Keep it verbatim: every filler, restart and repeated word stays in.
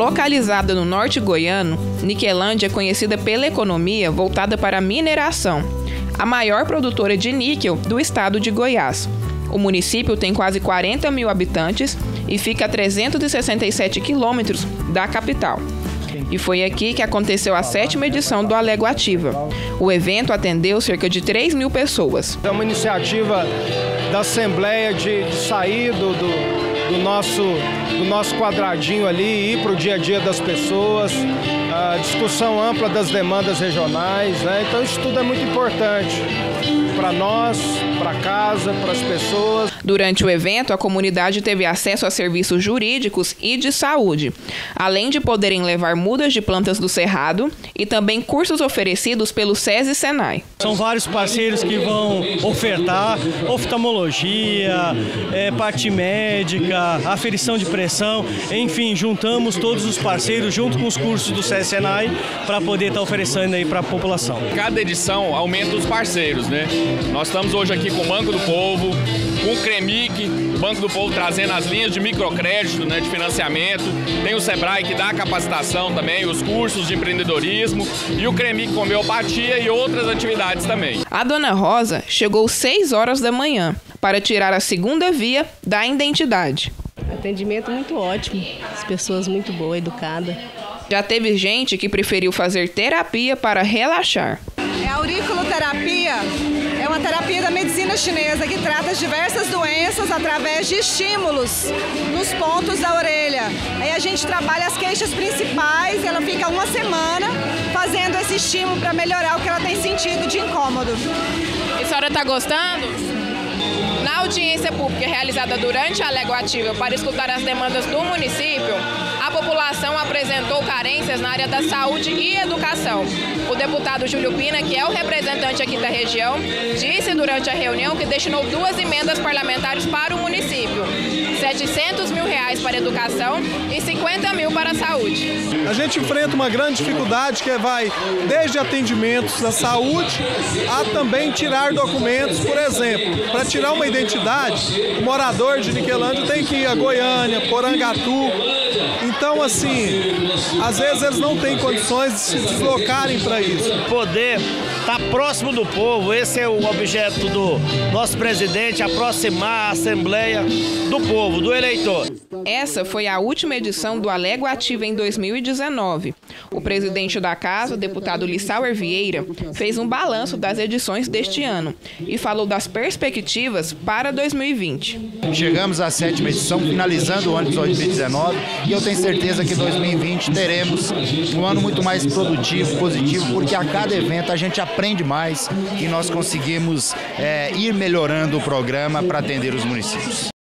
Localizada no norte goiano, Niquelândia é conhecida pela economia voltada para a mineração, a maior produtora de níquel do estado de Goiás. O município tem quase quarenta mil habitantes e fica a trezentos e sessenta e sete quilômetros da capital. E foi aqui que aconteceu a sétima edição do Aleguativa. O evento atendeu cerca de três mil pessoas. É uma iniciativa da Assembleia de, de sair do, do, do, nosso, do nosso quadradinho ali e ir para o dia a dia das pessoas, a discussão ampla das demandas regionais, né? Então isso tudo é muito importante para nós, para casa, para as pessoas. Durante o evento, a comunidade teve acesso a serviços jurídicos e de saúde, além de poderem levar mudas de plantas do Cerrado e também cursos oferecidos pelo SESI e Senai. São vários parceiros que vão ofertar oftalmologia, é, parte médica, aferição de pressão, enfim, juntamos todos os parceiros junto com os cursos do SESI e Senai para poder estar oferecendo aí para a população. Cada edição aumenta os parceiros, né? Nós estamos hoje aqui com o Banco do Povo, com o CREMIC, o Banco do Povo trazendo as linhas de microcrédito, né, de financiamento, tem o Sebrae que dá a capacitação também, os cursos de empreendedorismo e o CREMIC com homeopatia e outras atividades também. A dona Rosa chegou seis horas da manhã para tirar a segunda via da identidade. Atendimento muito ótimo, as pessoas muito boas, educadas. Já teve gente que preferiu fazer terapia para relaxar. É a auriculoterapia, é uma terapia da medicina chinesa que trata diversas doenças através de estímulos nos pontos da orelha. Aí a gente trabalha as queixas principais e ela fica uma semana fazendo esse estímulo para melhorar o que ela tem sentido de incômodo. E a senhora está gostando? Na audiência pública realizada durante a Aleguativa para escutar as demandas do município, a população apresentou carências na área da saúde e educação. O deputado Júlio Pina, que é o representante aqui da região, disse durante a reunião que destinou duas emendas parlamentares para o município, setecentos mil reais para a educação e cinquenta mil para a saúde. A gente enfrenta uma grande dificuldade que vai desde atendimentos da saúde a também tirar documentos. Por exemplo, para tirar uma identidade, o morador de Niquelândia tem que ir a Goiânia, Porangatu. Então, assim, às vezes eles não têm condições de se deslocarem para isso. Poder estar próximo do povo, esse é o objeto do nosso presidente, aproximar a Assembleia do povo, do eleitor. Essa foi a última edição do Aleguativa em dois mil e dezenove. O presidente da casa, o deputado Lissauer Vieira, fez um balanço das edições deste ano e falou das perspectivas para dois mil e vinte. Chegamos à sétima edição, finalizando o ano de dois mil e dezenove, e eu tenho certeza que dois mil e vinte teremos um ano muito mais produtivo, positivo, porque a cada evento a gente aprende mais e nós conseguimos é, ir melhorando o programa para atender os municípios.